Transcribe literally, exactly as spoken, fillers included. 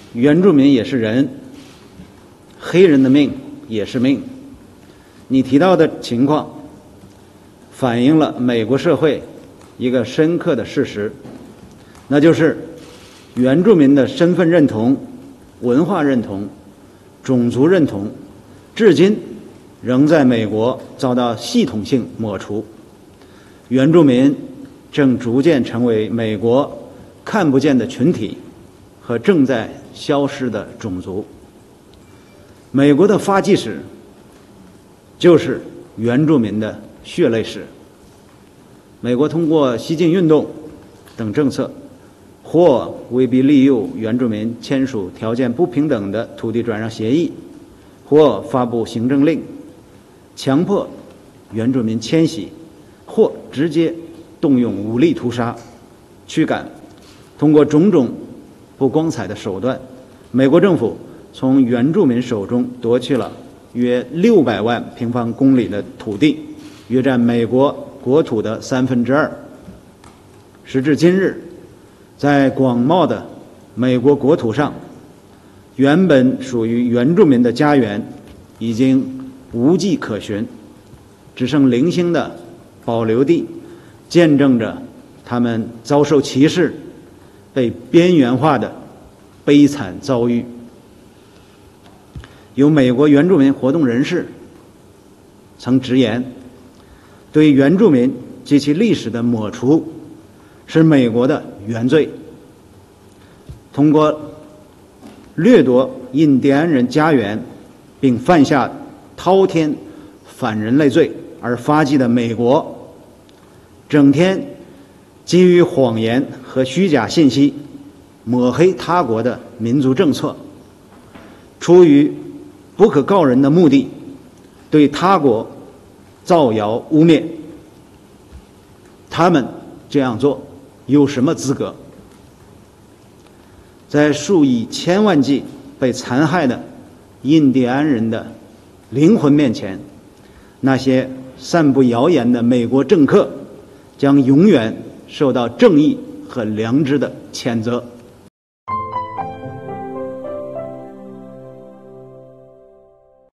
原住民也是人，黑人的命也是命。你提到的情况反映了美国社会一个深刻的事实，那就是原住民的身份认同、文化认同、种族认同至今仍在美国遭到系统性抹除。原住民正逐渐成为美国看不见的群体和正在消失的种族。美国的发迹史就是原住民的血泪史。美国通过西进运动等政策，或威逼利诱原住民签署条件不平等的土地转让协议，或发布行政令强迫原住民迁徙，或直接动用武力屠杀、驱赶。通过种种不光彩的手段，美国政府从原住民手中夺去了约六百万平方公里的土地，约占美国国土的三分之二。时至今日，在广袤的美国国土上，原本属于原住民的家园已经无迹可寻，只剩零星的保留地，见证着他们遭受歧视、被边缘化的悲惨遭遇。有美国原住民活动人士曾直言，对原住民及其历史的抹除是美国的原罪。通过掠夺印第安人家园并犯下滔天反人类罪而发迹的美国，整天基于谎言和虚假信息抹黑他国的民族政策，出于不可告人的目的，对他国造谣污蔑。他们这样做有什么资格？在数以千万计被残害的印第安人的灵魂面前，那些散布谣言的美国政客将永远受到正义和良知的谴责。